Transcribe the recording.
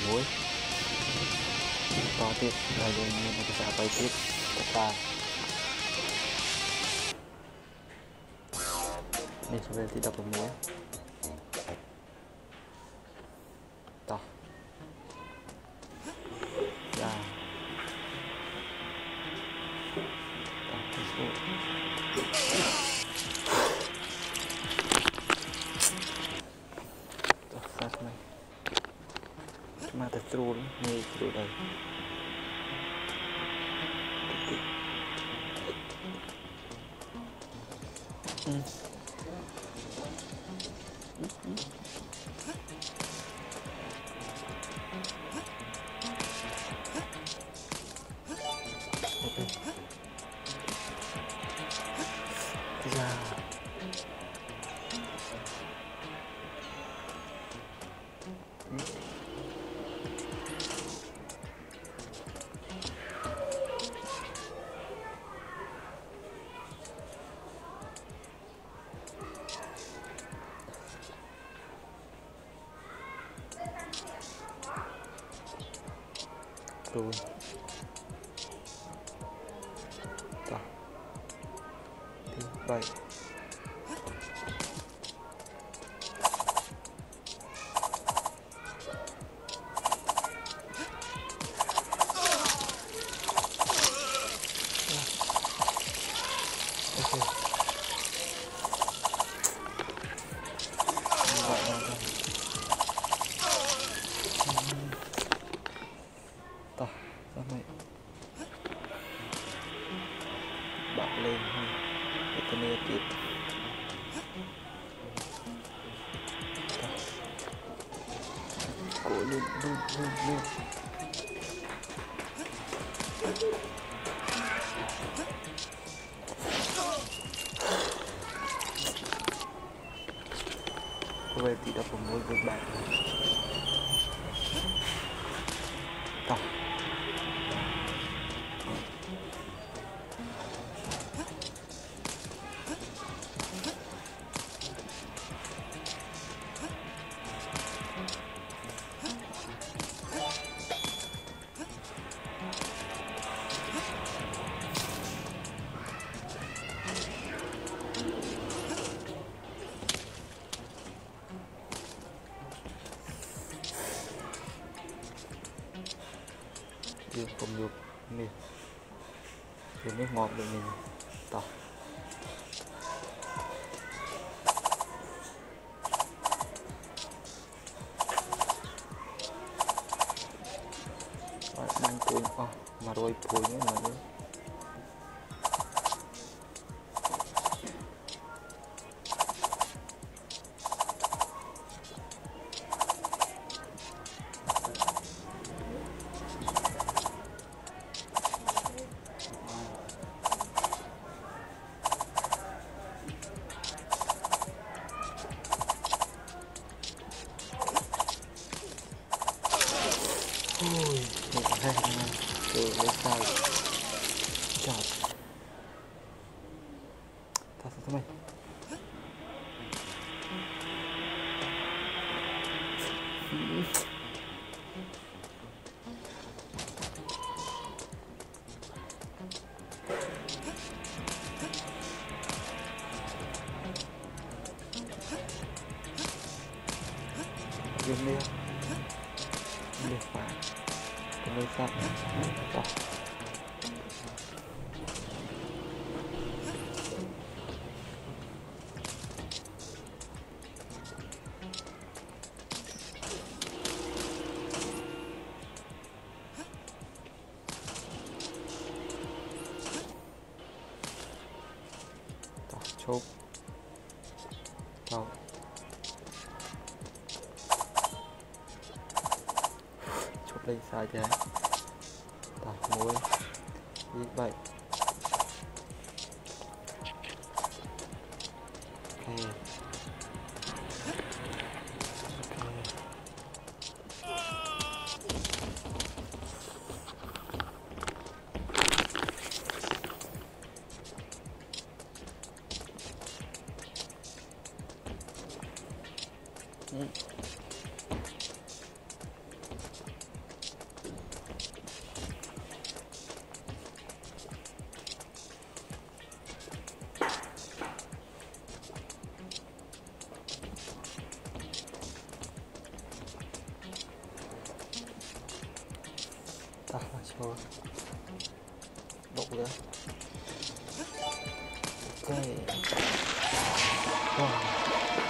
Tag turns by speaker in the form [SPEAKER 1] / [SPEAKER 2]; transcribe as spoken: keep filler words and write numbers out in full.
[SPEAKER 1] muối to tiếp rồi đây mình sẽ quay tiếp tất cả mình sẽ về tiếp đập vào muối to ra sát này mà thật trù này trù đây ừ. Ra rồi đó thì vậy bật lên để tôi nghe tiếp cổ lên lên lên lên về thì đập vào môi với bạn đó chưa không được mình thì mới ngọt được mình tỏ đang cuốn oh, mà rồi cuốn nữa mà nữa ôi một hai năm từ lấy sao chọt thật sự mày dừng đi được phải cái nơi sắp đó chốt đâu chốt lên sai chứ tao muối như vậy ok tắt là cho động nữa. Ok. Wow.